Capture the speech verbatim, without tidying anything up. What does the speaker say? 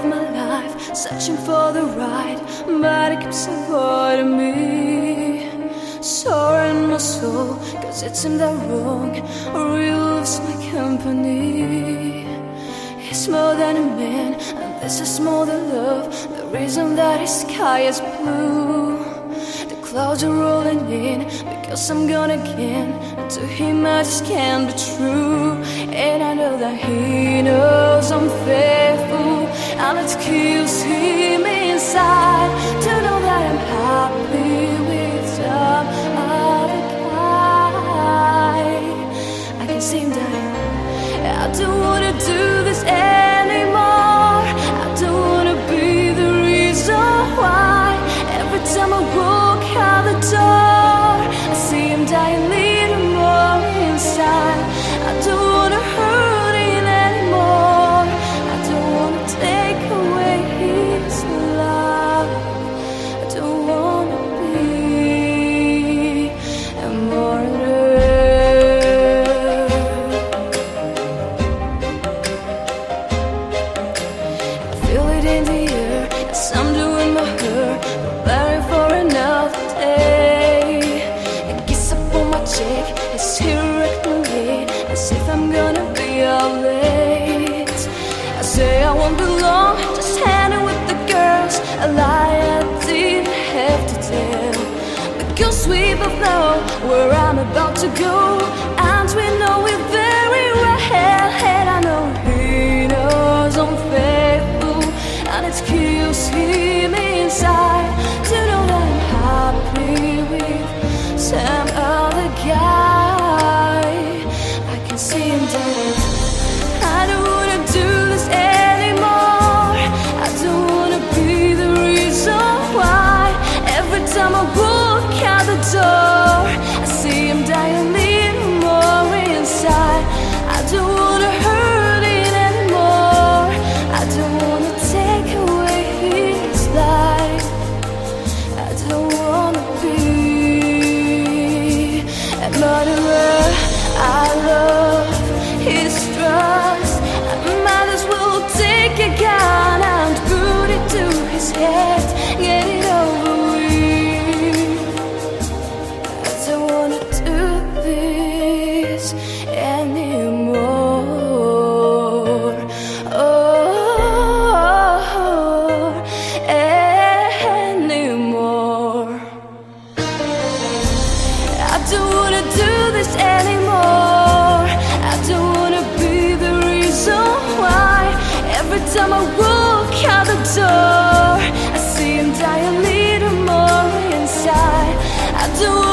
my life, searching for the right, but it keeps avoiding me. Sore in my soul, cause it seemed that wrong really loves my company. He's more than a man, and this is more than love. The reason that his sky is blue, the clouds are rolling in because I'm gone again. And to him I just can't be true. And I know that he knows I'm faithful, and it kills him inside to know that I'm happy with some other guy. I can see him dying. I don't wanna do this anymore. I don't wanna be the reason why. Every time I walk out the door, I see him dying a little more inside. I don't wanna hurt him anymore. I don't wanna take away his love. I don't wanna be a martyr. Feel it in the air, as I'm doing my hair, preparing for another day. A kiss upon my cheek, his hair regulate, as if I'm gonna be out late. I say I won't be long, just hanging with the girls, a lie I didn't have to tell. Because we both know where I'm about to go, and we know it very well. And I know he knows I'm faithful, and it kills him inside to know that I'm happy with some other guy. I can see him dead. I don't wanna do this anymore. I don't wanna be the reason why. Every time I walk out the door, I see him die a little more inside. I don't wanna hurt it anymore. I don't wanna take away his life. I don't wanna be a murderer. I love his trust. I might as well take a gun and put it to his head. Get it over with. I don't wanna do this anymore. Oh, anymore. I don't wanna do this anymore. I don't wanna be the reason why. Every time I walk out the door, I see him die a little more inside. I don't